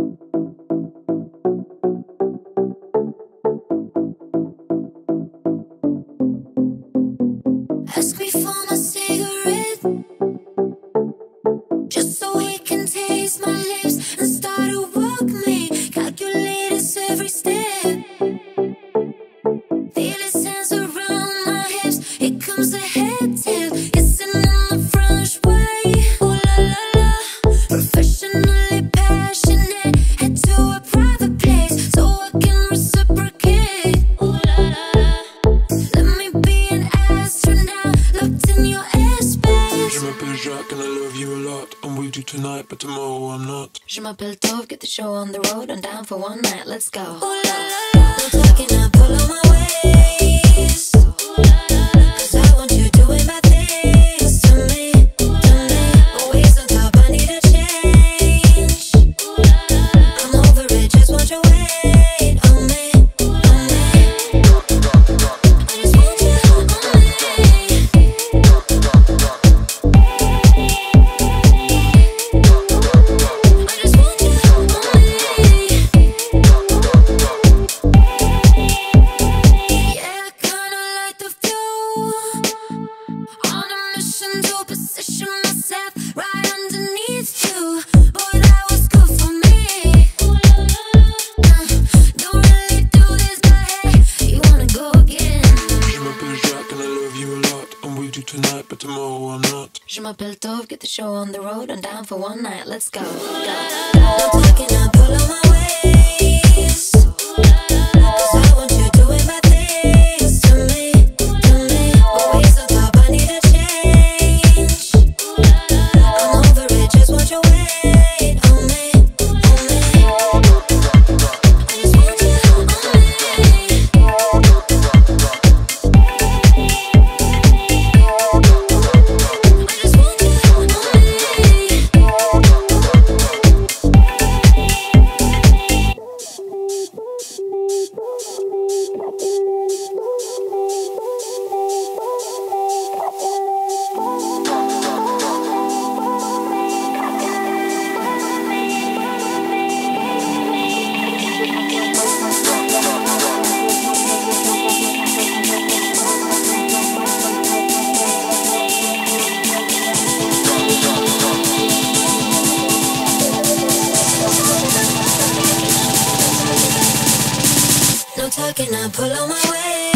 Ask me for my cigarette, just so he can taste my lips and start to walk me. Calculate his every step, feel his hands around my hips. Here comes the head tip, kissing in the French way. Ooh la la la, professionally passionate. Head to a private place so I can reciprocate. Ooh la la la, let me be an astronaut locked in your airspace. Je m'appelle Jacques and I love you a lot, and we do tonight, but tomorrow I'm not. Je m'appelle Tove, get the show on the road. I'm down for one night, let's go. Ooh la la la, no talking, I pull on my waist. Ooh la la la, 'cause I want you doing bad things to me, to me. Always on top, I need a change. Ooh la la la, I'm over it, just want your weight on me, on me. I just want you on me. Tonight, but tomorrow I'm not. Je m'appelle Tove, get the show on the road. I'm down for one night, let's go. No talking, I pull on my waist. 'Cause I want you doing bad things to me, to me. Always on top, I need a change. I'm over it, just want your weight on me, on me. I just want you on me. No talking, I pull on my way.